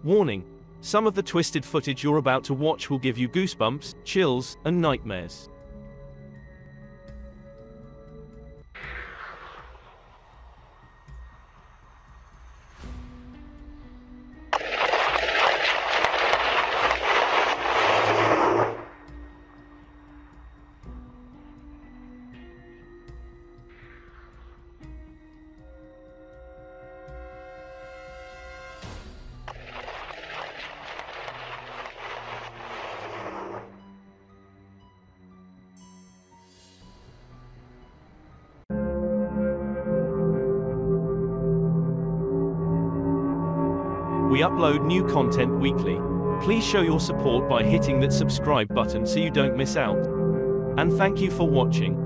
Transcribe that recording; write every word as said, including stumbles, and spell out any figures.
Warning: some of the twisted footage you're about to watch will give you goosebumps, chills, and nightmares. We upload new content weekly. Please show your support by hitting that subscribe button so you don't miss out. And thank you for watching.